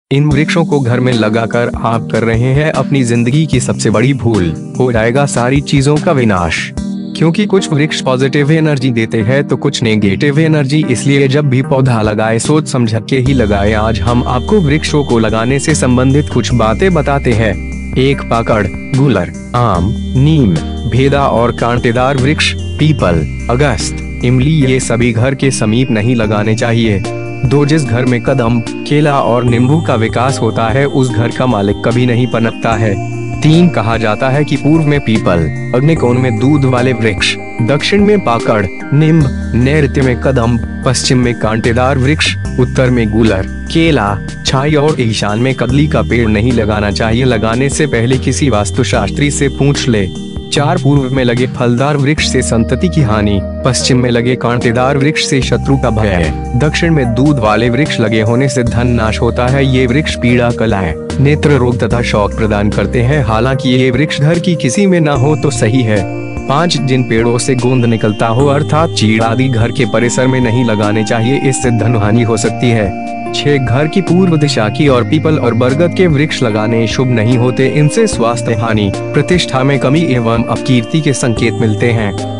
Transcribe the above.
इन वृक्षों को घर में लगाकर आप कर रहे हैं अपनी जिंदगी की सबसे बड़ी भूल। हो जाएगा सारी चीजों का विनाश। क्योंकि कुछ वृक्ष पॉजिटिव एनर्जी देते हैं तो कुछ नेगेटिव एनर्जी, इसलिए जब भी पौधा लगाए सोच समझ के ही लगाए। आज हम आपको वृक्षों को लगाने से संबंधित कुछ बातें बताते हैं। 1. पाकड़, गूलर, आम, नीम, भेदा और कांटेदार वृक्ष, पीपल, अगस्त, इमली ये सभी घर के समीप नहीं लगाने चाहिए। 2. जिस घर में कदम, केला और नींबू का विकास होता है उस घर का मालिक कभी नहीं पनपता है। 3. कहा जाता है कि पूर्व में पीपल, अग्निकोण में दूध वाले वृक्ष, दक्षिण में पाकड़, नीम, नैऋत्य में कदम, पश्चिम में कांटेदार वृक्ष, उत्तर में गूलर, केला, छाई और ईशान में कदली का पेड़ नहीं लगाना चाहिए। लगाने से पहले किसी वास्तुशास्त्री से पूछ ले। 4. पूर्व में लगे फलदार वृक्ष से संतति की हानि, पश्चिम में लगे कांटेदार वृक्ष से शत्रु का भय, दक्षिण में दूध वाले वृक्ष लगे होने से धन नाश होता है। ये वृक्ष पीड़ा, कलाएं, नेत्र रोग तथा शौक प्रदान करते हैं। हालांकि ये वृक्ष घर की किसी में ना हो तो सही है। 5. जिन पेड़ों से गोंद निकलता हो अर्थात चीड़ आदि घर के परिसर में नहीं लगाने चाहिए, इससे धन हानि हो सकती है। 6. घर की पूर्व दिशा की और पीपल और बरगद के वृक्ष लगाने शुभ नहीं होते, इनसे स्वास्थ्य हानि, प्रतिष्ठा में कमी एवं अपकीर्ति के संकेत मिलते हैं।